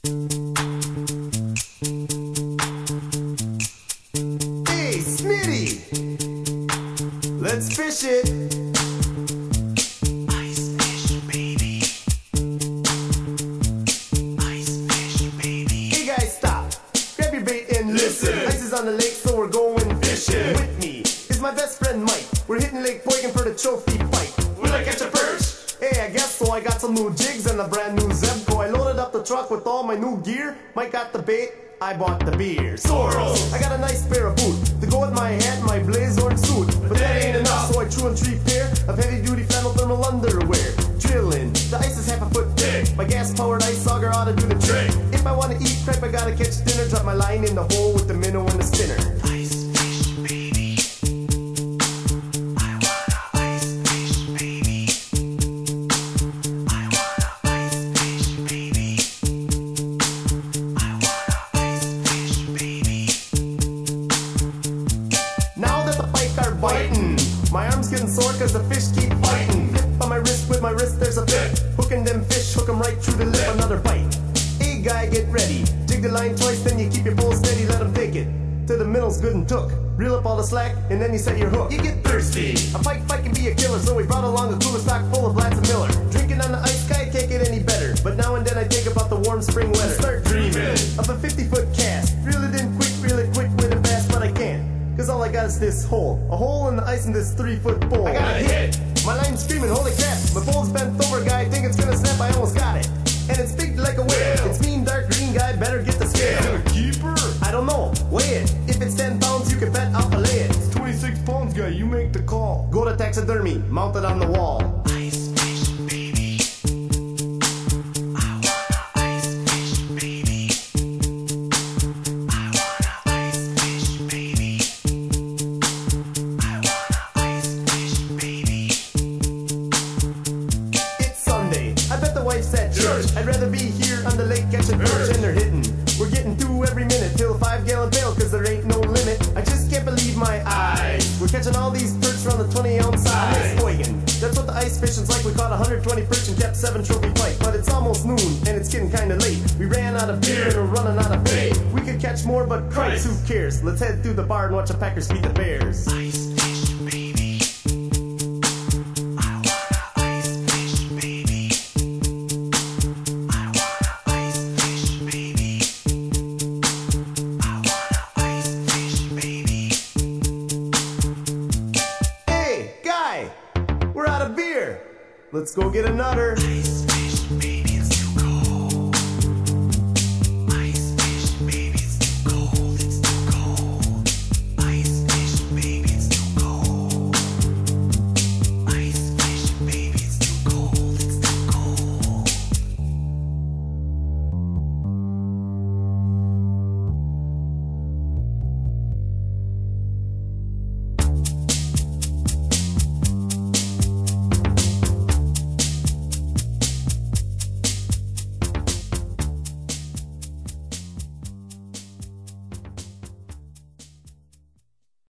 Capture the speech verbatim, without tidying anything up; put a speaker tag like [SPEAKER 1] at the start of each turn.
[SPEAKER 1] Hey, Smitty! Let's fish it!
[SPEAKER 2] Ice fish, baby. Ice fish, baby.
[SPEAKER 1] Hey guys, stop! Grab your bait and listen! Ice is on the lake, so we're going fishing! With me is my best friend Mike. We're hitting Lake Boygan for the trophy fight.
[SPEAKER 2] Will I catch a perch?
[SPEAKER 1] Hey, I guess so. I got some new jigs and a brand new Zebco. I loaded up the truck with all my new gear. Mike got the bait, I bought the beer.
[SPEAKER 2] Soros!
[SPEAKER 1] I got a nice pair of boots to go with my hat and my Blazorn suit. But that ain't enough, so I threw in three pair of heavy-duty flannel thermal underwear. Drilling, the ice is half a foot thick. My gas-powered ice auger ought to do the trick. If I want to eat crap, I gotta catch dinner. Drop my line in the hole with the minnow and the spinner.
[SPEAKER 2] Ice fish, baby. I wanna ice fish, baby. I wanna ice fish, baby. I wanna ice fish, baby.
[SPEAKER 1] Now that the pike are biting, my arm's getting sore cause the fish keep fighting. Flip on my wrist, with my wrist there's a flip. Hooking them fish, hook 'em right through the lip. Another bite. Hey guy, get ready. Jig the line twice, then you keep your pole steady. Let 'em take it till the middle's good and took. Reel up all the slack, and then you set your hook. You get thirsty. A pike fight can be a killer, so we brought along a cooler stock full of Lads and Miller. Drinking on the ice, guy can't get any better. But now and then I think about the warm spring weather. Start dreaming of a fifty-foot cast. Reel it in quick, reel it quick with it fast, but I can't. Cause all I got is this hole. A hole in the ice in this three-foot bowl.
[SPEAKER 2] I got a hit.
[SPEAKER 1] My line's screaming, holy crap. My pole's bent over, guy, I think it's gonna snap. I almost got it. And it's big like a whale. It's mean, dark green, guy, better get the scale.
[SPEAKER 2] Keeper?
[SPEAKER 1] I don't know, weigh it. If it's ten pounds, you can bet I'll fillet it.
[SPEAKER 2] It's twenty-six pounds, guy. You make the call.
[SPEAKER 1] Go to taxidermy, mount it on the wall.
[SPEAKER 2] Ice fish, baby. I wanna ice fish, baby. I wanna ice fish, baby. I wanna ice fish, baby.
[SPEAKER 1] It's Sunday, I bet the wife's at church. I'd rather be here on the lake catching perch. And they're hitting, we're getting two every minute. Fill a five gallon pail cause there ain't no limit. I just can't believe my eyes. We're catching all these perch around the twenty ounce size. Boygan, that's what the ice fishing's like. We caught one hundred twenty perch and kept seven trophy pike. But it's almost noon and it's getting kinda late. We ran out of beer and we're running out of bait. We could catch more but Christ, who cares? Let's head through the bar and watch the Packers beat the Bears.
[SPEAKER 2] Ice fish, baby. I wanna ice fish, baby. I wanna ice fish, baby. I wanna ice fish, baby.
[SPEAKER 1] Hey, guy, we're out of beer. Let's go get a nutter.
[SPEAKER 2] Ice fish, baby.